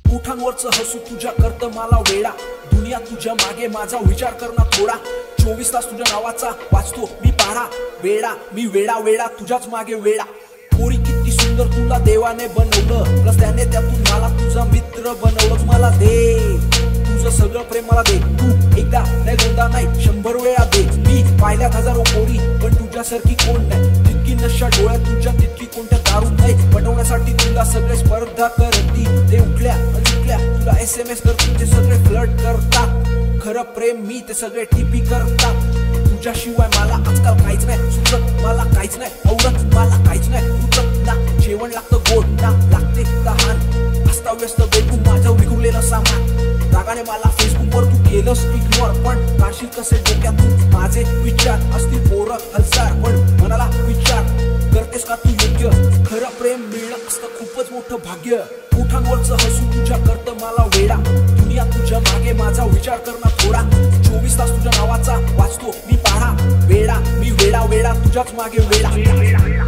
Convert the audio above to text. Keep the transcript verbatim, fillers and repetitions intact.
ओठांवरचं हसू तुझ्या करतं मला वेडा, दुनिया तुझ्या मागे माझा विचार करना थोडा, चोवीस तास तुझ्या नावाचा वाचतो मी पाढा, वेडा मी वेडा वेडा तुझ्याच मागे वेडा। पोरी किती सुंदर तुला देवाने बनवलं, प्लस त्याने त्यातून मला तुझा मित्र बनवलं। मला दे तुझं सगळं प्रेम मला दे, तू एकदा नाही दोनदा नाही शंभर वेळा दे। मी पाहिल्यात हजारो पोरी पण तुझ्यासारखी कोण नाही, तितकी नशा डोळ्यात तुझ्या तितकी कोणत्या दारू नाही। पटवण्यासाठी तुला सगळे स्पर्धा करती, ते उठल्या उठल्या तुला एस एम एस करतील, ते सगळे फ्लर्ट करतात। खरं प्रेम मी ते सगळे टीपी करतात। तुझ्याशिवाय मला आजकाल काहीच नाही सुचत, मला काहीच नाही आवडत, मला काहीच नाही रुचत ना। जेवण लागतं गोड ना लागते तहान, अस्ताव्यस्त बेडरूम माझं विखुरलेलं सामान। रागाने मला फेसबुकवर तू केलंस इग्नोर, पण काशील कसे डोक्यातून माझे विचार असतील पोरं हलसार, पण मनाला विचार करतेस का तू योग्य? खरं प्रेम मिळणं असतं खूपच मोठं भाग्य। ओठांवरचं हसू तुझ्या करतं मला वेडा, दुनिया तुझ्या मागे माझा विचार करना थोडा, चोवीस तास तुझ्या नावाचा वाचतो मी पाढा, वेडा मी वेडा वेडा तुझ्याच मागे वेडा।